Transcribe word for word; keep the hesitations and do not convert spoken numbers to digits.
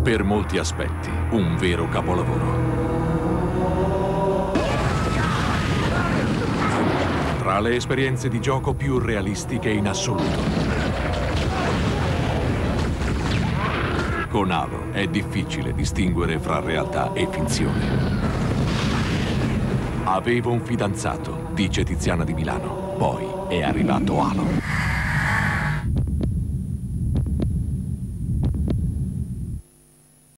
Per molti aspetti, un vero capolavoro. Tra le esperienze di gioco più realistiche in assoluto. Con Halo è difficile distinguere fra realtà e finzione. Avevo un fidanzato, dice Tiziana di Milano. Poi è arrivato Halo.